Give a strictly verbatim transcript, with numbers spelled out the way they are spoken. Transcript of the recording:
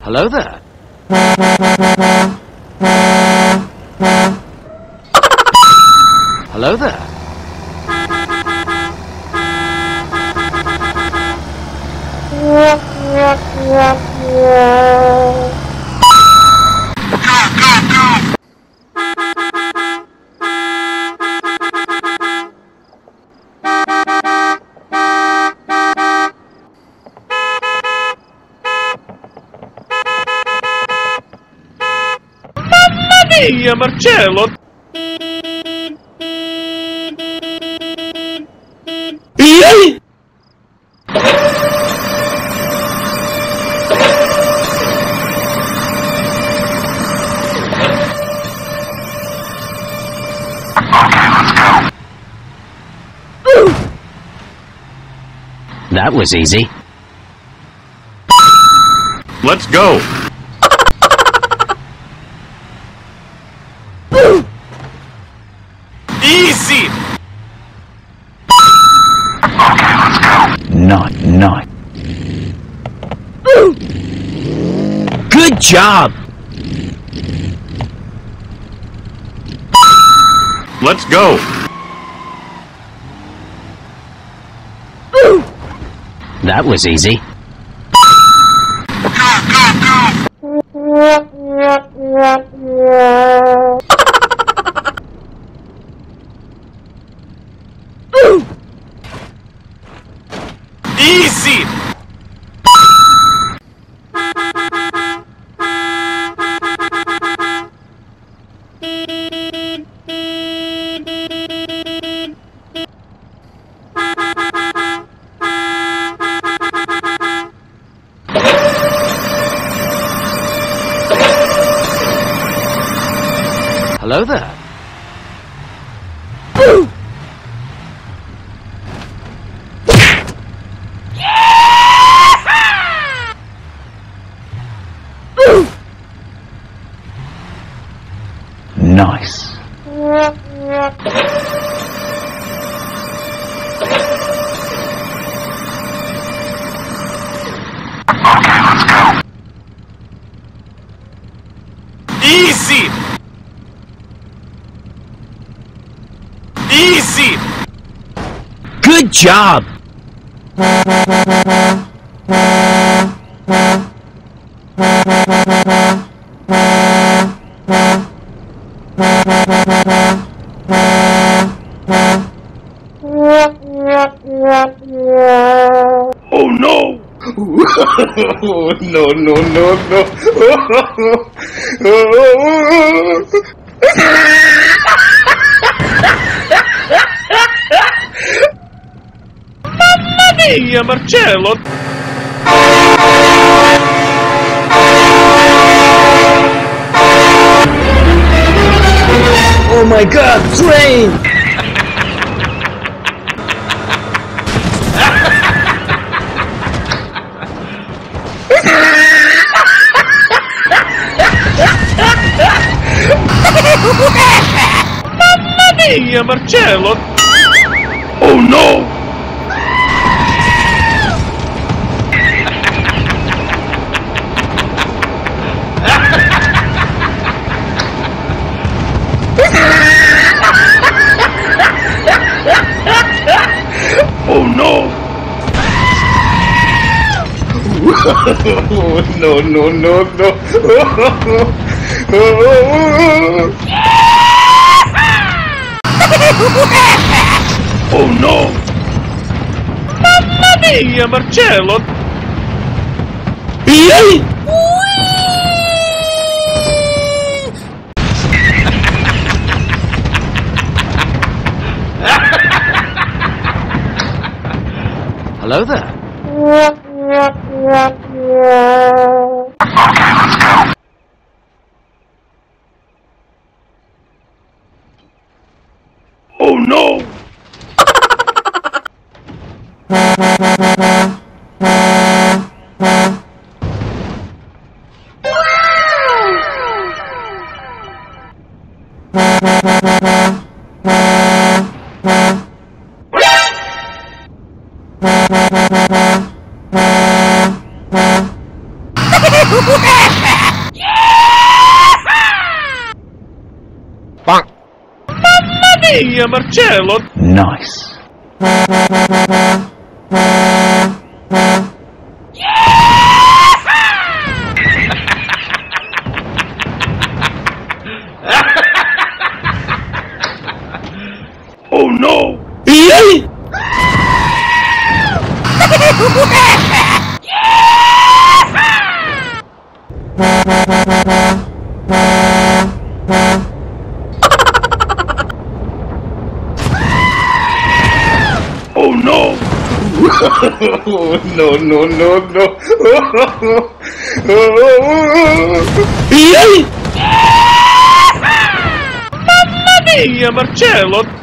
Hello there. Hello there. Ehi, Marcello! Ehi! That was easy. Let's go! Easy! Okay, let's go. Not, not. Good job! Let's go! That was easy. Easy! Hello there. Nice. Okay, let's go. Easy! Easy! Good job! Oh no! no, no, no, no! Mamma mia, Marcello! Oh my god, train! Mamma mia, Marcello! Oh no! Oh no! no, no, no, no! Oh no! Mamma mia, Marcello! Ehi! Hello there. Okay, let's go. Oh no! Woo-hoo! mia, Marcello! Nice. Oh no! Oh no! No, no, no, no! Mamma mia, Marcello!